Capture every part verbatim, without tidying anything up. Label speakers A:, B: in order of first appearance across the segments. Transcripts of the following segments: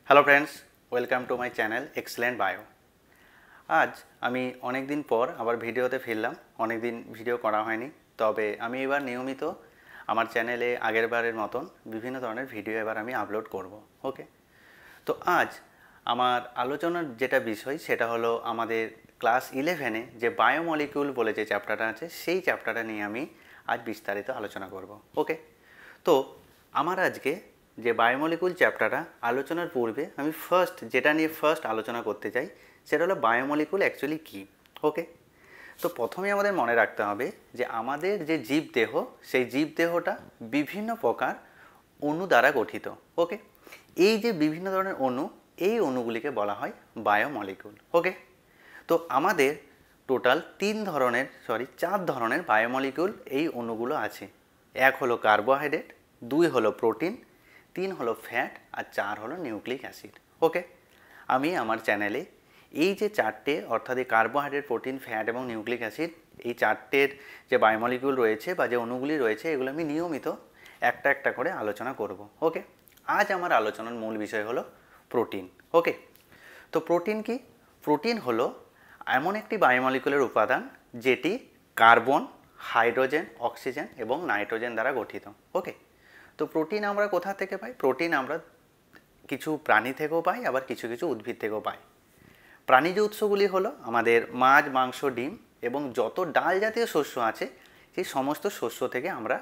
A: Hello friends, welcome to my channel Excellent Bio. আজ আমি অনেক দিন পর আবার ভিডিওতে ফিরলাম। অনেক দিন ভিডিও করা হয়নি, তবে আমি এবার নিয়মিত আমার চ্যানেলে আগের বারের মতন বিভিন্ন ধরনের ভিডিও এবার আমি আপলোড করব। ওকে, তো আজ আমার আলোচনার যেটা বিষয় সেটা হলো আমাদের ক্লাস ইলেভেনে যে বায়োমলিকিউল বলে যে চ্যাপ্টারটা আছে সেই চ্যাপ্টারটা নিয়ে আমি আজ বিস্তারিত আলোচনা করব। ওকে, তো আমার আজকে যে বায়োমলিকুল চ্যাপ্টারটা আলোচনার পূর্বে আমি ফার্স্ট যেটা নিয়ে ফার্স্ট আলোচনা করতে চাই সেটা হলো বায়োমলিকুল অ্যাকচুয়ালি কী। ওকে, তো প্রথমে আমাদের মনে রাখতে হবে যে আমাদের যে জীবদেহ সেই জীবদেহটা বিভিন্ন প্রকার অণু দ্বারা গঠিত। ওকে, এই যে বিভিন্ন ধরনের অণু, এই অণুগুলিকে বলা হয় বায়োমলিকুল। ওকে, তো আমাদের টোটাল তিন ধরনের সরি চার ধরনের বায়োমলিকুল এই অণুগুলো আছে। এক হলো কার্বোহাইড্রেট, দুই হলো প্রোটিন, তিন হলো ফ্যাট, আর চার হলো নিউক্লিক অ্যাসিড। ওকে, আমি আমার চ্যানেলে এই যে চারটে অর্থাৎ এই কার্বোহাইড্রেট, প্রোটিন, ফ্যাট এবং নিউক্লিক অ্যাসিড এই চারটের যে বায়োমলিকুল রয়েছে বা যে অণুগুলি রয়েছে এগুলো আমি নিয়মিত একটা একটা করে আলোচনা করব। ওকে, আজ আমার আলোচনার মূল বিষয় হলো প্রোটিন। ওকে, তো প্রোটিন কি? প্রোটিন হলো এমন একটি বায়োমলিকুলের উপাদান যেটি কার্বন, হাইড্রোজেন, অক্সিজেন এবং নাইট্রোজেন দ্বারা গঠিত। ওকে, তো প্রোটিন আমরা কোথা থেকে পাই? প্রোটিন আমরা কিছু প্রাণী থেকেও পাই, আবার কিছু কিছু উদ্ভিদ থেকেও পাই। প্রাণীজ উৎসগুলি হলো আমাদের মাছ, মাংস, ডিম এবং যত ডাল জাতীয় শস্য আছে সেই সমস্ত শস্য থেকে আমরা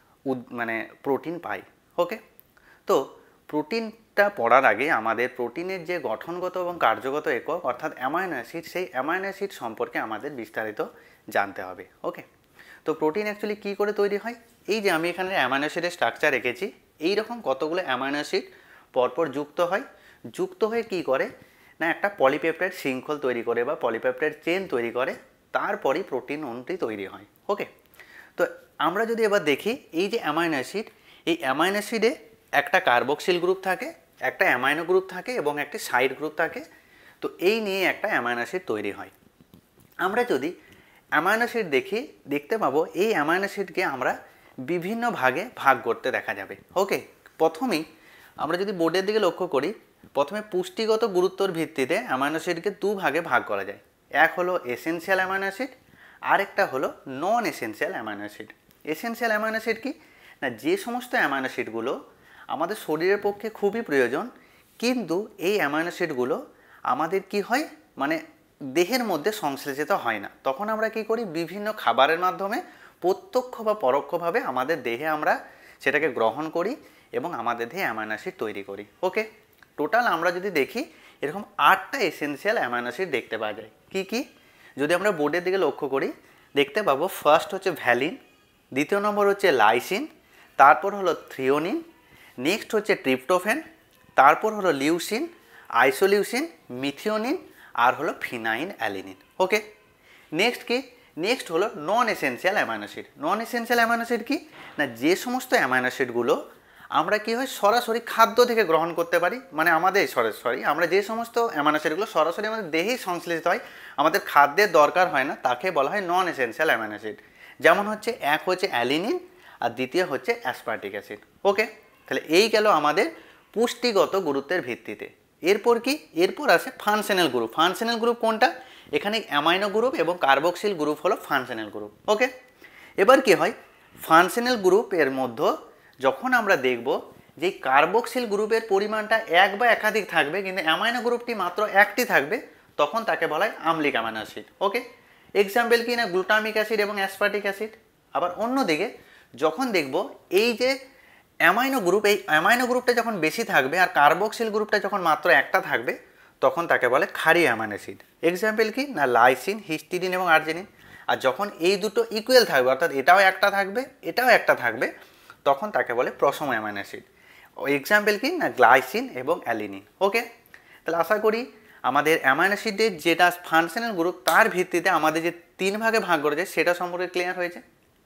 A: মানে প্রোটিন পাই। ওকে, তো প্রোটিনটা পড়ার আগে আমাদের প্রোটিনের যে গঠনগত এবং কার্যগত একক অর্থাৎ অ্যামাইনো অ্যাসিড, সেই অ্যামাইনো অ্যাসিড সম্পর্কে আমাদের বিস্তারিত জানতে হবে। ওকে, তো প্রোটিন অ্যাকচুয়ালি কী করে তৈরি হয়? এই যে আমি এখানে অ্যামাইনো অ্যাসিডের স্ট্রাকচার রেখেছি, এই রকম কতগুলো অ্যামাইনো অ্যাসিড পরপর যুক্ত হয়। যুক্ত হয়ে কী করে না একটা পলিপেপটাইড শৃঙ্খল তৈরি করে বা পলিপেপটাইড চেন তৈরি করে, তারপরই প্রোটিন অণুটি তৈরি হয়। ওকে, তো আমরা যদি এবার দেখি এই যে অ্যামাইনো অ্যাসিড, এই অ্যামাইনো অ্যাসিডে একটা কার্বক্সিল গ্রুপ থাকে, একটা অ্যামাইনো গ্রুপ থাকে এবং একটি সাইড গ্রুপ থাকে। তো এই নিয়ে একটা অ্যামাইনো অ্যাসিড তৈরি হয়। আমরা যদি অ্যামাইনো অ্যাসিড দেখি, দেখতে পাবো এই অ্যামাইনো অ্যাসিডকে আমরা বিভিন্ন ভাগে ভাগ করতে দেখা যাবে। ওকে, প্রথমেই আমরা যদি বোর্ডের দিকে লক্ষ্য করি, প্রথমে পুষ্টিগত গুরুত্বর ভিত্তিতে অ্যামাইনো অ্যাসিডকে দু ভাগে ভাগ করা যায়। এক হলো এসেনশিয়াল অ্যামাইনো অ্যাসিড, আরেকটা হলো non essential amino acid. Essential amino acid কি না, যে সমস্ত অ্যামাইনো অ্যাসিডগুলো আমাদের শরীরের পক্ষে খুবই প্রয়োজন, কিন্তু এই অ্যামাইনো অ্যাসিডগুলো আমাদের কি হয় মানে দেহের মধ্যে সংশ্লেষিত হয় না। তখন আমরা কি করি, বিভিন্ন খাবারের মাধ্যমে প্রত্যক্ষ বা পরোক্ষভাবে আমাদের দেহে আমরা সেটাকে গ্রহণ করি এবং আমাদের দেহে অ্যামাইনো অ্যাসিড তৈরি করি। ওকে, টোটাল আমরা যদি দেখি এরকম আটটা এসেনশিয়াল অ্যামাইনো অ্যাসিড দেখতে পাওয়া যায়। কি কি? যদি আমরা বোর্ডের দিকে লক্ষ্য করি দেখতে পাবো ফার্স্ট হচ্ছে ভ্যালিন, দ্বিতীয় নম্বর হচ্ছে লাইসিন, তারপর হলো থ্রিওনিন, নেক্সট হচ্ছে ট্রিপ্টোফেন, তারপর হলো লিউসিন, আইসোলিউসিন, মিথিওনিন, আর হলো ফিনাইন অ্যালিনিন। ওকে, নেক্সট কি? নেক্সট হলো non essential amino acid. Non essential amino acid কি না, যে সমস্ত অ্যামাইনো অ্যাসিডগুলো আমরা কি হয় সরাসরি খাদ্য থেকে গ্রহণ করতে পারি, মানে আমাদের সরাসরি আমরা যে সমস্ত অ্যামাইনো অ্যাসিডগুলো সরাসরি আমাদের দেহেই সংশ্লেষিত হয়, আমাদের খাদ্যের দরকার হয় না, তাকে বলা হয় নন এসেনশিয়াল অ্যামাইনো অ্যাসিড। যেমন হচ্ছে এক হচ্ছে অ্যালিনিন আর দ্বিতীয় হচ্ছে অ্যাসপার্টিক অ্যাসিড। ওকে, তাহলে এই গেল আমাদের পুষ্টিগত গুরুত্বের ভিত্তিতে। এরপর কি? এরপর আসে ফাংশনাল গ্রুপ। ফাংশনাল গ্রুপ কোনটা? এখানে অ্যামাইনো গ্রুপ এবং কার্বক্সিল গ্রুপ হলো ফাংশনাল গ্রুপ। ওকে, এবার কি হয় ফাংশনাল গ্রুপের মধ্যে যখন আমরা দেখব যে কার্বক্সিল গ্রুপের পরিমাণটা এক বা একাধিক থাকবে কিন্তু অ্যামাইনো গ্রুপটি মাত্র একটি থাকবে, তখন তাকে বলা হয় আম্লিক অ্যামাইনো অ্যাসিড। ওকে, এক্সাম্পল কি না গ্লুটামিক অ্যাসিড এবং অ্যাসপার্টিক অ্যাসিড। আবার অন্যদিকে যখন দেখব এই যে অ্যামাইনো গ্রুপ, এই অ্যামাইনো গ্রুপটা যখন বেশি থাকবে আর কার্বক্সিল গ্রুপটা যখন মাত্র একটা থাকবে, তখন তাকে বলে ক্ষারীয় অ্যামাইনো অ্যাসিড। এক্সাম্পল কি না লাইসিন, হিস্টিডিন এবং আর্জিনিন। আর যখন এই দুটো ইকুয়াল থাকবে অর্থাৎ এটাও একটা থাকবে এটাও একটা থাকবে, তখন তাকে বলে প্রশম অ্যামাইনো অ্যাসিড। এক্সাম্পল কি না গ্লাইসিন এবং অ্যালিনিন। ওকে, তাহলে আশা করি আমাদের অ্যামাইনো অ্যাসিডের যেটা ফাংশনাল গ্রুপ তার ভিত্তিতে আমাদের যে তিন ভাগে ভাগ করা যায় সেটা সম্পর্কে ক্লিয়ার হয়েছে।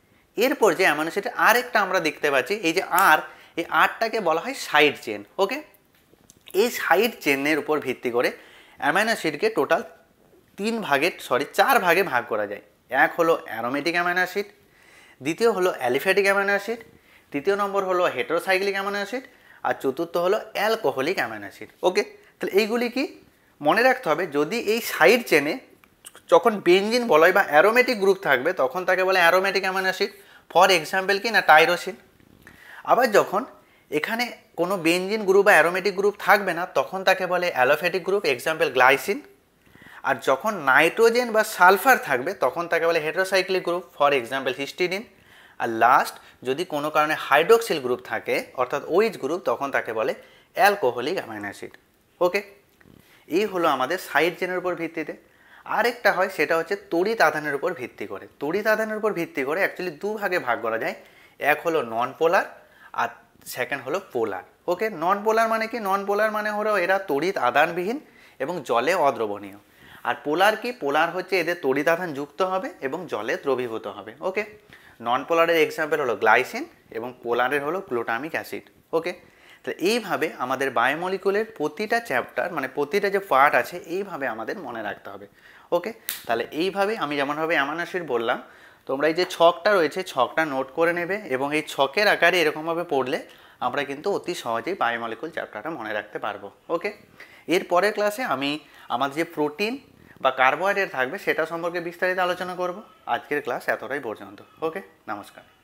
A: এরপর যে অ্যামাইনো অ্যাসিড আরেকটা আমরা দেখতে পাচ্ছি, এই যে আর, এই আরটাকে বলা হয় সাইড চেন। ওকে, এই সাইড চেনের উপর ভিত্তি করে অ্যামাইনো অ্যাসিডকে টোটাল তিন ভাগে সরি চার ভাগে ভাগ করা যায়। এক হলো অ্যারোমেটিক অ্যামাইনো অ্যাসিড, দ্বিতীয় হলো অ্যালিফ্যাটিক অ্যামাইনো অ্যাসিড, তৃতীয় নম্বর হলো হেটেরোসাইক্লিক অ্যামাইনো অ্যাসিড, আর চতুর্থ হলো অ্যালকোহলিক অ্যামাইনো অ্যাসিড। ওকে, তাহলে এইগুলি কি মনে রাখতে হবে, যদি এই সাইড চেনে যখন বেনজিন বলা হয় বা অ্যারোমেটিক গ্রুপ থাকবে তখন তাকে বলে aromatic amino acid. For example কি না, টাইরোসিন। আবার যখন এখানে কোনো বেনজিন গ্রুপ বা অ্যারোমেটিক গ্রুপ থাকবে না তখন তাকে বলে অ্যালোফ্যাটিক গ্রুপ, এক্সাম্পল গ্লাইসিন। আর যখন নাইট্রোজেন বা সালফার থাকবে তখন তাকে বলে heterocyclic group, for example histidine. আর লাস্ট যদি কোনো কারণে হাইড্রোক্সিল গ্রুপ থাকে অর্থাৎ ওইচ গ্রুপ তখন তাকে বলে অ্যালকোহলিক অ্যামাইনো অ্যাসিড। ওকে, এই হলো আমাদের সাইড চেনের উপর ভিত্তিতে। আরেকটা হয় সেটা হচ্ছে তড়িৎ আধানের উপর ভিত্তি করে। তড়িৎ আধানের উপর ভিত্তি করে অ্যাকচুয়ালি দু ভাগে ভাগ করা যায়, এক হলো নন পোলার আর সেকেন্ড হলো পোলার। ওকে, নন পোলার মানে কি, নন পোলার মানে হলো এরা তড়িৎ আধানবিহীন এবং জলে অদ্রবণীয়। আর পোলার কি, পোলার হচ্ছে এদের তড়িৎ আধান যুক্ত হবে এবং জলে দ্রবীভূত হবে। ওকে, নন পোলারের এক্সাম্পল হলো গ্লাইসিন এবং পোলারের হলো গ্লুটামিক অ্যাসিড। ওকে, তো এইভাবে আমাদের বায়োমলিকুলের প্রতিটা চ্যাপ্টার মানে প্রতিটা যে পার্ট আছে এইভাবে আমাদের মনে রাখতে হবে। ওকে, তাহলে এইভাবে আমি যেমনভাবে অ্যামাইনো অ্যাসিড বললাম, তোমরা এই যে ছকটা রয়েছে ছকটা নোট করে নেবে এবং এই ছকের আকারে এরকমভাবে পড়লে আমরা কিন্তু অতি সহজেই বায়োমলিকুল চ্যাপ্টারটা মনে রাখতে পারবো। ওকে, এর পরের ক্লাসে আমি আমাদের যে প্রোটিন বা কার্বোহাইড্রেট থাকবে সেটা সম্পর্কে বিস্তারিত আলোচনা করব। আজকের ক্লাস এতটাই পর্যন্ত। ওকে, নমস্কার।